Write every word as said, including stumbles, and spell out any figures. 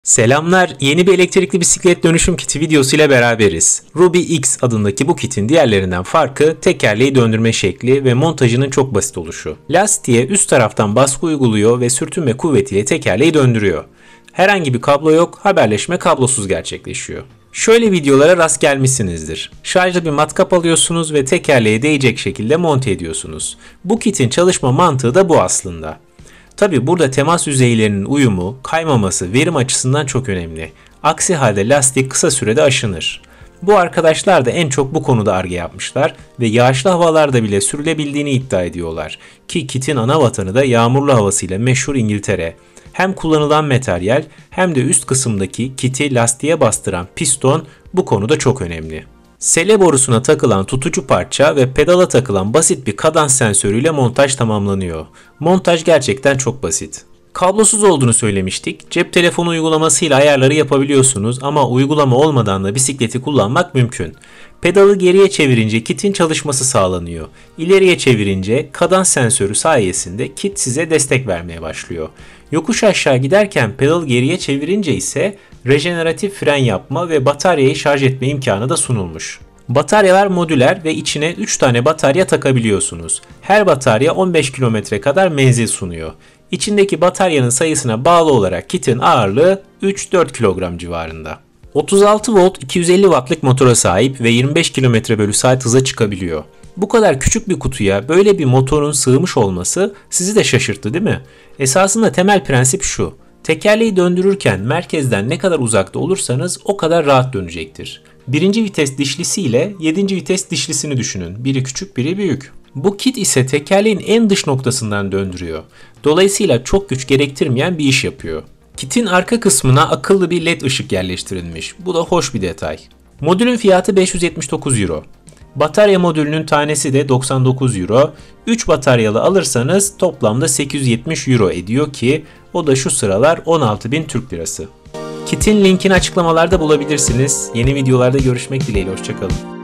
Selamlar, yeni bir elektrikli bisiklet dönüşüm kiti videosu ile beraberiz. Ruby X adındaki bu kitin diğerlerinden farkı tekerleği döndürme şekli ve montajının çok basit oluşu. Lastiğe üst taraftan baskı uyguluyor ve sürtünme kuvvetiyle tekerleği döndürüyor. Herhangi bir kablo yok, haberleşme kablosuz gerçekleşiyor. Şöyle videolara rast gelmişsinizdir. Şarjlı bir matkap alıyorsunuz ve tekerleğe değecek şekilde monte ediyorsunuz. Bu kitin çalışma mantığı da bu aslında. Tabi burada temas yüzeylerinin uyumu, kaymaması verim açısından çok önemli. Aksi halde lastik kısa sürede aşınır. Bu arkadaşlar da en çok bu konuda arge yapmışlar ve yağışlı havalarda bile sürülebildiğini iddia ediyorlar. Ki kitin ana vatanı da yağmurlu havasıyla meşhur İngiltere. Hem kullanılan materyal hem de üst kısımdaki kiti lastiğe bastıran piston bu konuda çok önemli. Sele borusuna takılan tutucu parça ve pedala takılan basit bir kadans sensörüyle montaj tamamlanıyor. Montaj gerçekten çok basit. Kablosuz olduğunu söylemiştik. Cep telefonu uygulamasıyla ayarları yapabiliyorsunuz ama uygulama olmadan da bisikleti kullanmak mümkün. Pedalı geriye çevirince kitin çalışması sağlanıyor. İleriye çevirince kadans sensörü sayesinde kit size destek vermeye başlıyor. Yokuş aşağı giderken pedalı geriye çevirince ise rejeneratif fren yapma ve bataryayı şarj etme imkanı da sunulmuş. Bataryalar modüler ve içine üç tane batarya takabiliyorsunuz. Her batarya on beş kilometre kadar menzil sunuyor. İçindeki bataryanın sayısına bağlı olarak kitin ağırlığı üç dört kilogram civarında. otuz altı volt iki yüz elli wattlık motora sahip ve yirmi beş kilometre bölü saat hıza çıkabiliyor. Bu kadar küçük bir kutuya böyle bir motorun sığmış olması sizi de şaşırttı değil mi? Esasında temel prensip şu. Tekerleği döndürürken merkezden ne kadar uzakta olursanız o kadar rahat dönecektir. Birinci vites dişlisi ile yedinci vites dişlisini düşünün. Biri küçük, biri büyük. Bu kit ise tekerleğin en dış noktasından döndürüyor. Dolayısıyla çok güç gerektirmeyen bir iş yapıyor. Kitin arka kısmına akıllı bir led ışık yerleştirilmiş. Bu da hoş bir detay. Modülün fiyatı beş yüz yetmiş dokuz euro. Batarya modülünün tanesi de doksan dokuz euro. üç bataryalı alırsanız toplamda sekiz yüz yetmiş euro ediyor ki o da şu sıralar on altı bin Türk lirası. Kitin linkini açıklamalarda bulabilirsiniz. Yeni videolarda görüşmek dileğiyle, hoşça kalın.